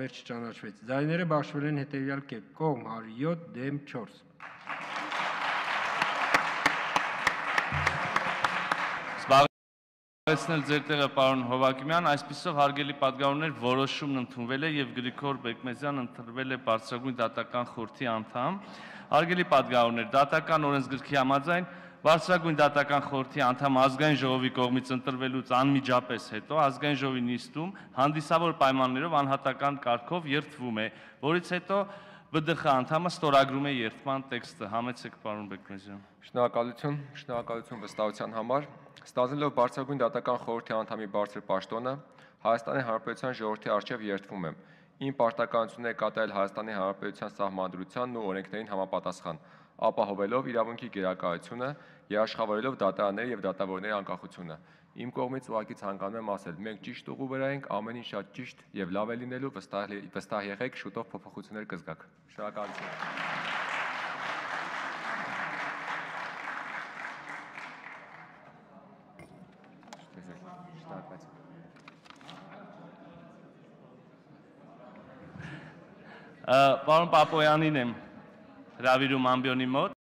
Չճանաչվեց։ Ձայները բաշխվել են հետևյալ կերպ՝ կողմ 107 դեմ 4։ Զբաղեցնել ձեր տեղը պարոն Հովակիմյան, այսպիսով հարգելի պատգամավորներ, որոշումն ընդունվել է եւ Գրիգոր Բեկմեզյան ընտրվել է Բարձրագույն դատական խորհրդի անդամ։ Հարգելի պատգամավորներ, դատական օրենսգրքի համաձայն Բարձրագույն դատական խորհրդի անդամ ազգային ժողովի կողմից ընտրվելուց անմիջապես հետո ազգային ժողովի նիստում հանդիսավոր պայմաններով անհատական կարգով երդվում է, որից հետո ԲԴԽ անդամը ստորագրում է երդման տեքստը։ Համեցեք պարոն Բեկմեզյան։ Շնորհակալություն վստահության համար։ Ստանալով Բարձրագույն դատական խորհրդի անդամի բարձր պաշտոնը, Հայաստանի Հանրապետության ժողովրդի առջև երդվում եմ իմ պարտականությունները կատարել Հայաստանի Հանրապետության սահմանադրությանն ու օրենքներին համապատասխան, ապահովելով իրավունքի գերակայությունը, երաշխավորելով դատարանների եւ դատավորների անկախությունը։ Իմ կողմից ուղղակի ցանկանում եմ ասել, մենք ճիշտ ուղու վրա ենք, ամեն ինչ շատ ճիշտ եւ լավ է լինելու, վստահ եղեք, շուտով փոփոխություններ կզգաք։ Շնորհակալություն։ Պարոն Պապոյանին եմ հրավիրում ամբիոնի մոտ։